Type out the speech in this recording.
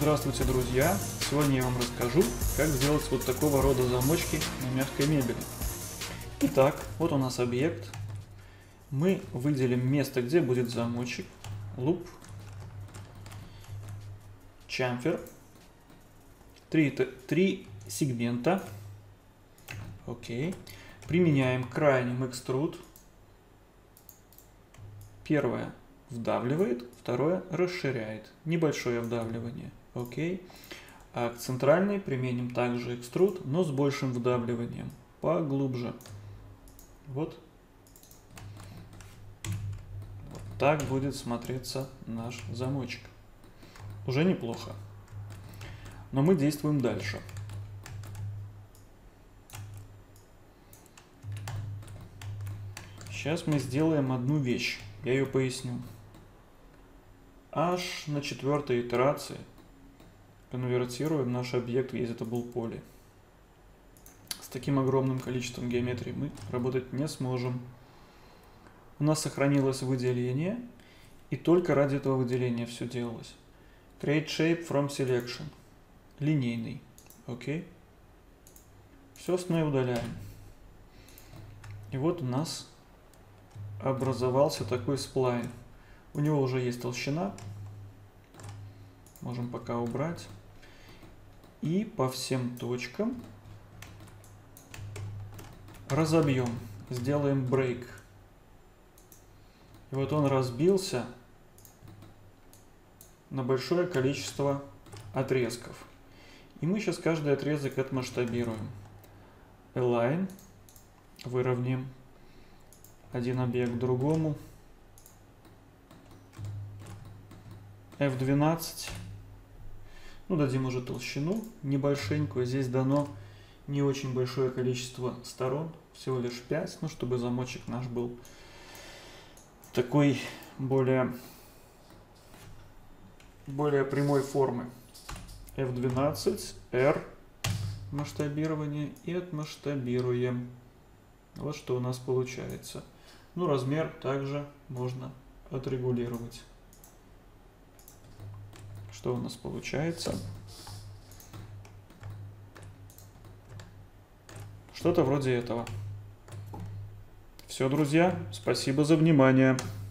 Здравствуйте, друзья! Сегодня я вам расскажу, как сделать вот такого рода замочки на мягкой мебели. Итак, вот у нас объект. Мы выделим место, где будет замочек. Луп. Чамфер. Три сегмента. Окей. Применяем крайним экструд. Первое вдавливает, второе расширяет. Небольшое вдавливание. Окей. А к центральной применим также экструд, но с большим вдавливанием. Поглубже. Вот. Вот так будет смотреться наш замочек. Уже неплохо. Но мы действуем дальше. Сейчас мы сделаем одну вещь. Я ее поясню. Аж на 4-й итерации конвертируем наш объект в editable поле. С таким огромным количеством геометрии мы работать не сможем. У нас сохранилось выделение, и только ради этого выделения все делалось. Create shape from selection. Линейный. Окей. Все остальное удаляем. И вот у нас образовался такой сплайн. У него уже есть толщина. Можем пока убрать. И по всем точкам разобьем. Сделаем брейк. И вот он разбился на большое количество отрезков. И мы сейчас каждый отрезок отмасштабируем. Align. Выровняем один объект к другому. F12. Ну, дадим уже толщину небольшенькую. Здесь дано не очень большое количество сторон. Всего лишь 5. Ну, чтобы замочек наш был такой более прямой формы. F12. R. Масштабирование. И отмасштабируем. Вот что у нас получается. Ну, размер также можно отрегулировать. Что у нас получается? Что-то вроде этого. Все, друзья, спасибо за внимание.